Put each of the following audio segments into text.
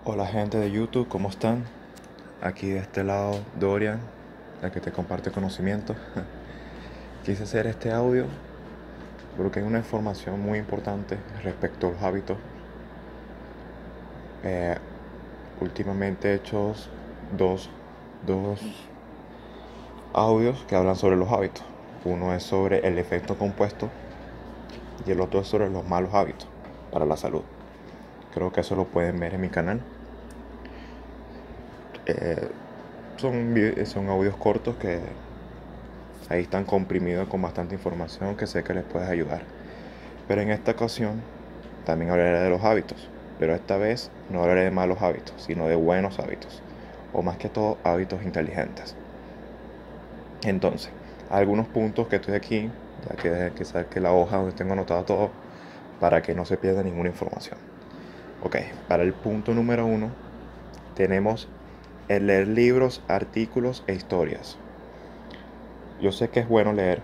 Hola gente de YouTube, ¿cómo están? Aquí de este lado Dorian, la que te comparte conocimiento. Quise hacer este audio porque hay una información muy importante respecto a los hábitos. Eh, Últimamente he hecho dos, dos audios que hablan sobre los hábitos. Uno es sobre el efecto compuesto y el otro es sobre los malos hábitos para la salud. Creo que eso lo pueden ver en mi canal. Eh, son audios cortos que ahí están comprimidos con bastante información que sé que les puede ayudar. Pero en esta ocasión también hablaré de los hábitos. Pero esta vez no hablaré de malos hábitos, sino de buenos hábitos. O más que todo, hábitos inteligentes. Entonces, algunos puntos que estoy aquí, ya que saque la hoja donde tengo anotado todo, para que no se pierda ninguna información. Ok, para el punto número uno, tenemos el leer libros, artículos e historias. Yo sé que es bueno leer,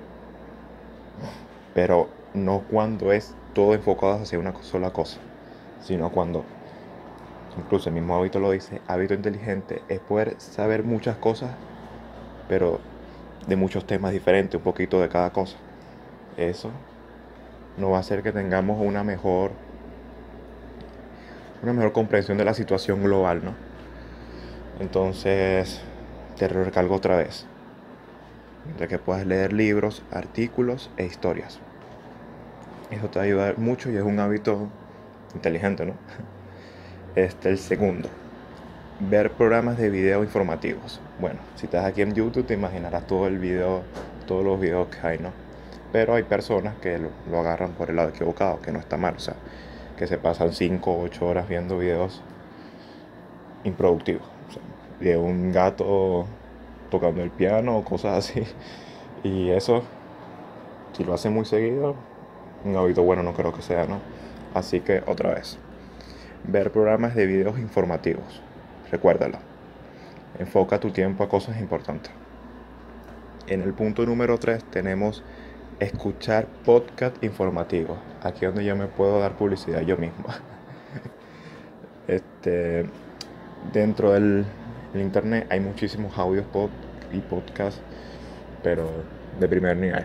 pero no cuando es todo enfocado hacia una sola cosa, sino cuando, incluso el mismo hábito lo dice, hábito inteligente es poder saber muchas cosas, pero de muchos temas diferentes, un poquito de cada cosa. Eso nos va a hacer que tengamos una mejor comprensión de la situación global, ¿no? Entonces, te lo recalco otra vez, de que puedas leer libros, artículos e historias. Eso te va a ayudar mucho y es un hábito inteligente, ¿no? El segundo, ver programas de video informativos. Bueno, si estás aquí en YouTube te imaginarás todo el video, todos los videos que hay, ¿no? Pero hay personas que lo agarran por el lado equivocado, que no está mal, o sea, que se pasan 5 o 8 horas viendo videos improductivos, o sea, de un gato tocando el piano o cosas así. Y eso, si lo hacen muy seguido, un hábito bueno no creo que sea, ¿no? Así que otra vez, ver programas de videos informativos. Recuérdalo. Enfoca tu tiempo a cosas importantes. En el punto número 3 tenemos escuchar podcast informativos. Aquí es donde yo me puedo dar publicidad yo mismo. Este, Dentro del internet hay muchísimos audios y podcasts, pero de primer nivel.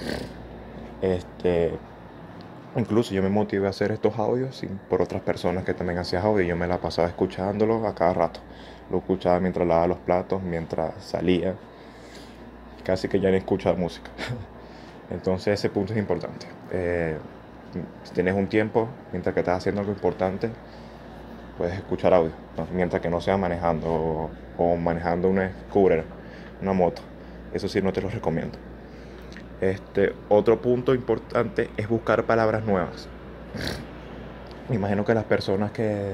Este, Incluso yo me motivé a hacer estos audios por otras personas que también hacían audio. Yo me la pasaba escuchándolos a cada rato. Lo escuchaba mientras lavaba los platos, mientras salía. Casi que ya ni escuchaba música. Entonces ese punto es importante. Si tienes un tiempo, mientras que estás haciendo algo importante, puedes escuchar audio, ¿no? Mientras que no sea manejando o manejando una scooter, una moto. Eso sí no te lo recomiendo. Otro punto importante es buscar palabras nuevas. Me imagino que las personas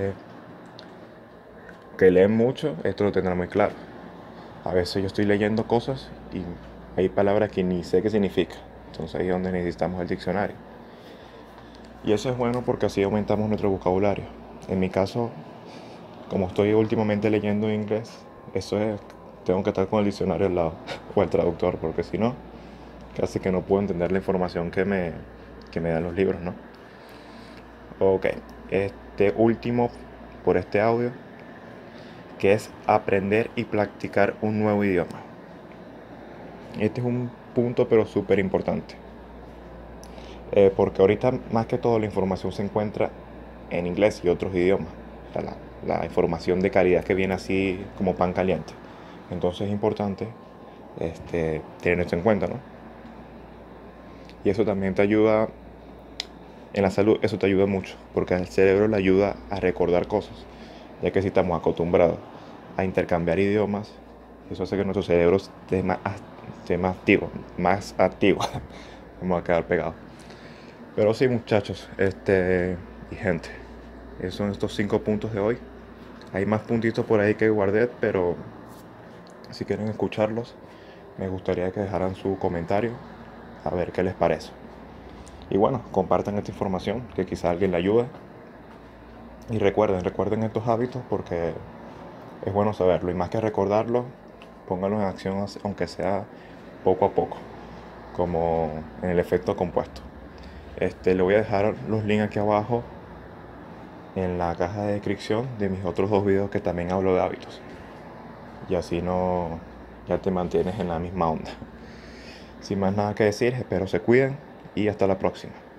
que leen mucho, esto lo tendrán muy claro. A veces yo estoy leyendo cosas y hay palabras que ni sé qué significa. Entonces ahí es donde necesitamos el diccionario. Y eso es bueno porque así aumentamos nuestro vocabulario. En mi caso, como estoy últimamente leyendo inglés, eso es, tengo que estar con el diccionario al lado o el traductor, porque si no, casi que no puedo entender la información que me dan los libros, ¿no? Ok, último por este audio, que es aprender y practicar un nuevo idioma. Este es un punto pero súper importante, porque ahorita más que todo la información se encuentra en inglés y otros idiomas. O sea, la información de calidad que viene así como pan caliente. Entonces es importante tener esto en cuenta, ¿no? Y eso también te ayuda en la salud, eso te ayuda mucho, porque al cerebro le ayuda a recordar cosas, ya que si estamos acostumbrados a intercambiar idiomas, eso hace que nuestro cerebro esté más activo. Vamos a quedar pegados. Pero sí, muchachos, y gente, esos son estos 5 puntos de hoy. Hay más puntitos por ahí que guardé, pero si quieren escucharlos, me gustaría que dejaran su comentario a ver qué les parece. Y bueno, compartan esta información, que quizá alguien le ayude. Y recuerden estos hábitos porque es bueno saberlo. Y más que recordarlo, pónganlo en acción, aunque sea poco a poco, como en el efecto compuesto. Le voy a dejar los links aquí abajo en la caja de descripción de mis otros dos videos que también hablo de hábitos. Y así no, ya te mantienes en la misma onda. Sin más nada que decir, espero se cuiden y hasta la próxima.